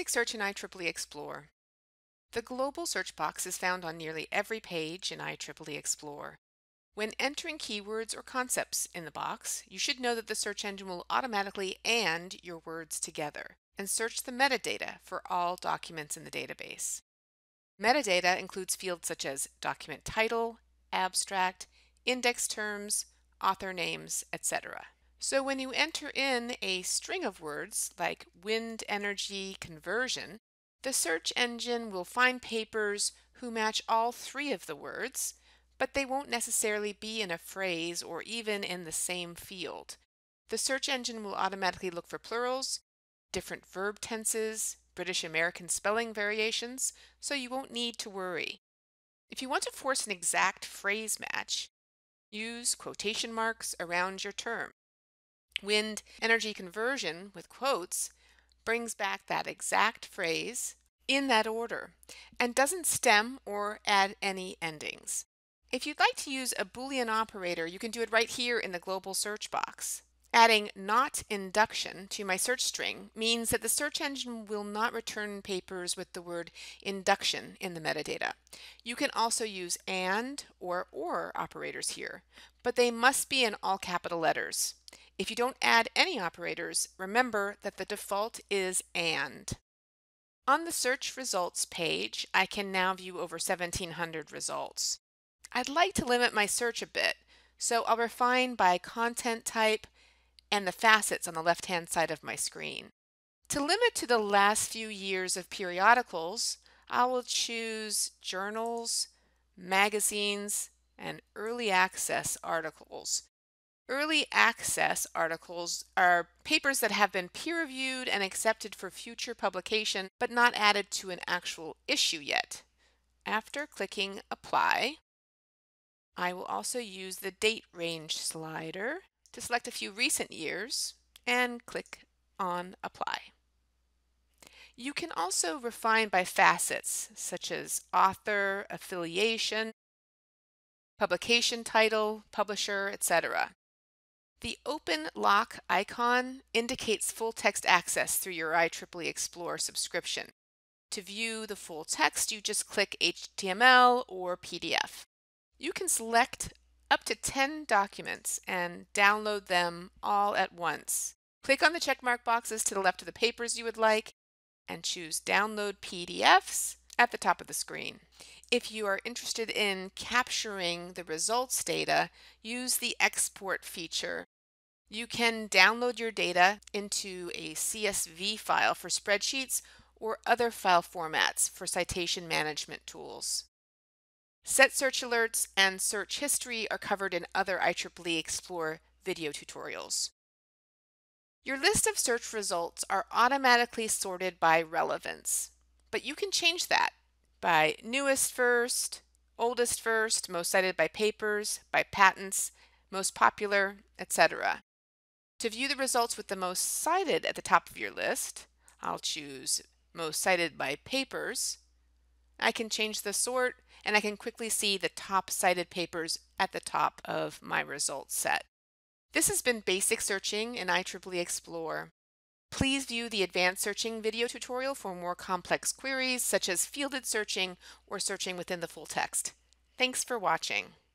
Basic search in IEEE Xplore. The global search box is found on nearly every page in IEEE Xplore. When entering keywords or concepts in the box, you should know that the search engine will automatically AND your words together and search the metadata for all documents in the database. Metadata includes fields such as document title, abstract, index terms, author names, etc. So when you enter in a string of words like wind energy conversion, the search engine will find papers who match all three of the words, but they won't necessarily be in a phrase or even in the same field. The search engine will automatically look for plurals, different verb tenses, British American spelling variations, so you won't need to worry. If you want to force an exact phrase match, use quotation marks around your term. Wind energy conversion with quotes brings back that exact phrase in that order and doesn't stem or add any endings. If you'd like to use a Boolean operator, you can do it right here in the global search box. Adding not induction to my search string means that the search engine will not return papers with the word induction in the metadata. You can also use and or operators here, but they must be in all capital letters. If you don't add any operators, remember that the default is AND. On the search results page, I can now view over 1,700 results. I'd like to limit my search a bit, so I'll refine by content type and the facets on the left-hand side of my screen. To limit to the last few years of periodicals, I will choose journals, magazines, and early access articles. Early access articles are papers that have been peer-reviewed and accepted for future publication, but not added to an actual issue yet. After clicking Apply, I will also use the date range slider to select a few recent years and click on Apply. You can also refine by facets such as author, affiliation, publication title, publisher, etc. The open lock icon indicates full text access through your IEEE Xplore subscription. To view the full text, you just click HTML or PDF. You can select up to 10 documents and download them all at once. Click on the checkmark boxes to the left of the papers you would like and choose Download PDFs at the top of the screen. If you are interested in capturing the results data, use the export feature. You can download your data into a CSV file for spreadsheets or other file formats for citation management tools. Set search alerts and search history are covered in other IEEE Xplore video tutorials. Your list of search results are automatically sorted by relevance, but you can change that by newest first, oldest first, most cited by papers, by patents, most popular, etc. To view the results with the most cited at the top of your list, I'll choose most cited by papers. I can change the sort and I can quickly see the top cited papers at the top of my results set. This has been Basic Searching in IEEE Xplore. Please view the Advanced Searching video tutorial for more complex queries such as fielded searching or searching within the full text. Thanks for watching.